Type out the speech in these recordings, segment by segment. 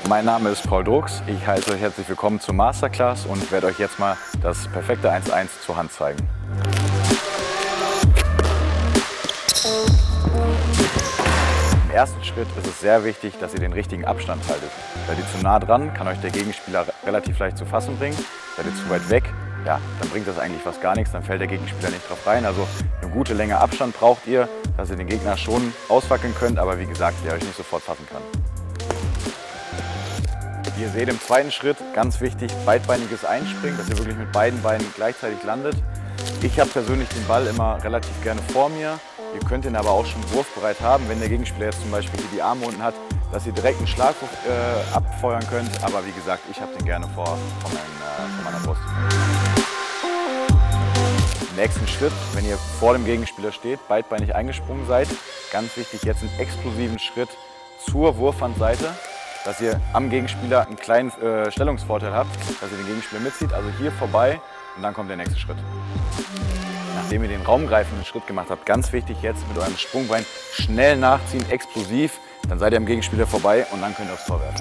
Mein Name ist Paul Drucks, ich heiße euch herzlich willkommen zur Masterclass und werde euch jetzt mal das perfekte 1:1 zur Hand zeigen. Im ersten Schritt ist es sehr wichtig, dass ihr den richtigen Abstand haltet. Seid ihr zu nah dran, kann euch der Gegenspieler relativ leicht zu fassen bringen. Seid ihr zu weit weg, ja, dann bringt das eigentlich fast gar nichts, dann fällt der Gegenspieler nicht drauf rein. Also eine gute Länge Abstand braucht ihr, dass ihr den Gegner schon auswackeln könnt, aber wie gesagt, der euch nicht sofort fassen kann. Wie ihr seht im zweiten Schritt, ganz wichtig, beidbeiniges Einspringen, dass ihr wirklich mit beiden Beinen gleichzeitig landet. Ich habe persönlich den Ball immer relativ gerne vor mir. Ihr könnt ihn aber auch schon wurfbereit haben, wenn der Gegenspieler jetzt zum Beispiel hier die Arme unten hat, dass ihr direkt einen Schlagwurf abfeuern könnt. Aber wie gesagt, ich habe den gerne vor meiner Brust. Im nächsten Schritt, wenn ihr vor dem Gegenspieler steht, beidbeinig eingesprungen seid, ganz wichtig, jetzt einen explosiven Schritt zur Wurfhandseite, dass ihr am Gegenspieler einen kleinen Stellungsvorteil habt, dass ihr den Gegenspieler mitzieht, also hier vorbei und dann kommt der nächste Schritt. Nachdem ihr den raumgreifenden Schritt gemacht habt, ganz wichtig jetzt mit eurem Sprungbein schnell nachziehen, explosiv, dann seid ihr am Gegenspieler vorbei und dann könnt ihr aufs Tor werfen.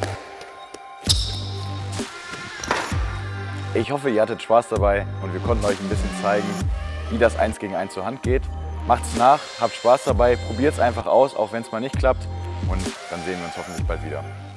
Ich hoffe, ihr hattet Spaß dabei und wir konnten euch ein bisschen zeigen, wie das 1 gegen 1 zur Hand geht. Macht's nach, habt Spaß dabei, probiert es einfach aus, auch wenn es mal nicht klappt und dann sehen wir uns hoffentlich bald wieder.